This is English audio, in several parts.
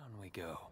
Down we go.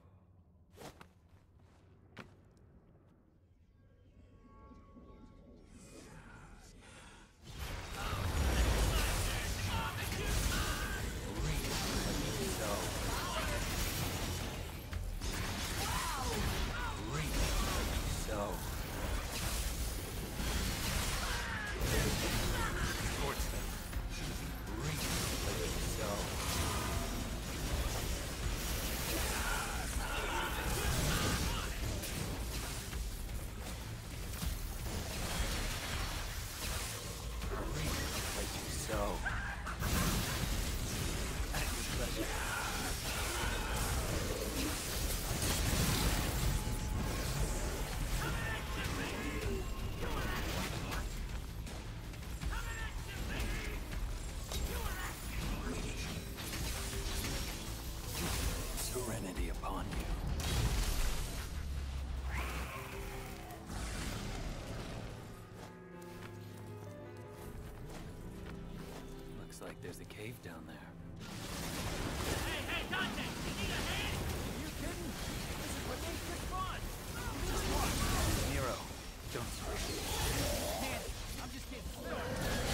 Serenity upon you. Looks like there's a cave down there. Hey, Dante! You need a hand? Are you kidding? This is what makes it fun! Just watch! Nero, don't scream. Man, I'm just getting started.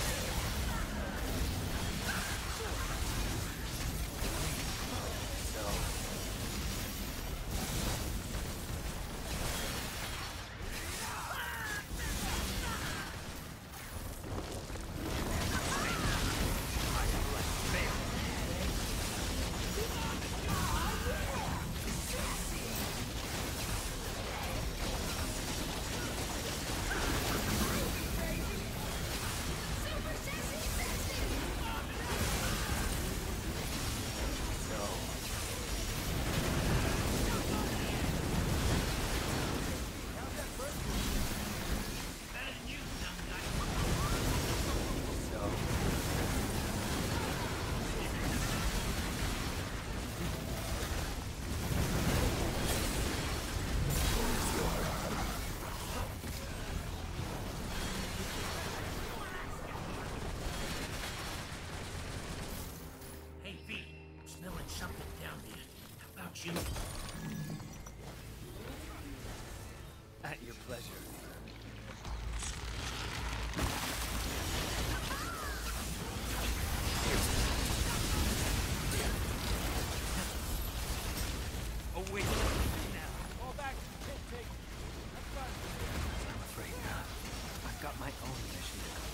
So... Hey, V, I'm smelling something down there. How about you? At your pleasure. Oh, wait. Now. Fall back. Take. I'm afraid not. I've got my own mission to